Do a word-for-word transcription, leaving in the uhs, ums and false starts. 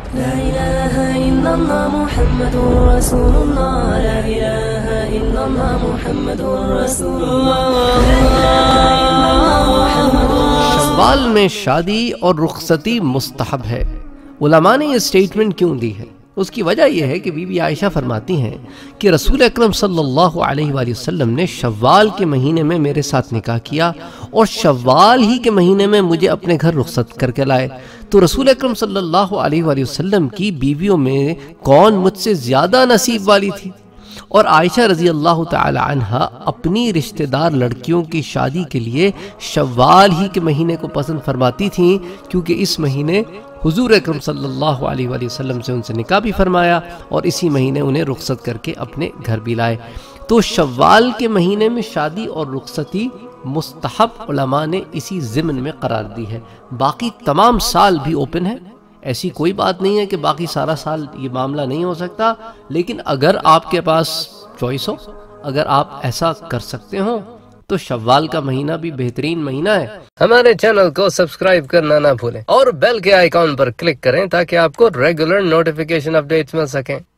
لا إله إلا الله محمد رسول الله لا إله إلا الله محمد رسول الله لا إله إلا الله محمد رسول الله۔ شوال میں شادی اور رخصتی مستحب ہے۔ علماء نے یہ سٹیٹمنٹ کیوں دی ہے؟ اس کی وجہ یہ ہے کہ بی بی عائشہ فرماتی ہیں کہ رسول اکرم صلی اللہ علیہ وآلہ وسلم نے شوال کے مہینے میں میرے ساتھ نکاح کیا اور شوال ہی کے مہینے میں مجھے اپنے گھر رخصت کر کے لائے۔ تو رسول اکرم صلی اللہ علیہ وآلہ وسلم کی بیویوں میں کون مجھ سے زیادہ نصیب والی تھی؟ اور عائشہ رضی اللہ تعالی عنہ اپنی رشتہ دار لڑکیوں کی شادی کے لیے شوال ہی کے مہینے کو پسند فرماتی تھیں، کیونکہ اس مہینے حضور اکرم صلی اللہ علیہ وآلہ وسلم سے ان سے نکاح بھی فرمایا اور اسی مہینے انہیں رخصت کر کے اپنے گھر بھی لائے۔ تو شوال کے مہینے میں شادی اور رخصتی مستحب علماء نے اسی ضمن میں قرار دی ہے۔ باقی تمام سال بھی اوپن ہے، ایسی کوئی بات نہیں ہے کہ باقی سارا سال یہ معاملہ نہیں ہو سکتا، لیکن اگر آپ کے پاس چوائس ہو، اگر آپ ایسا کر سکتے ہوں تو شوال کا مہینہ بھی بہترین مہینہ ہے۔ ہمارے چینل کو سبسکرائب کرنا نہ بھولیں اور بیل کے آئیکن پر کلک کریں تاکہ آپ کو ریگولر نوٹیفیکیشن اپڈیٹس مل سکیں۔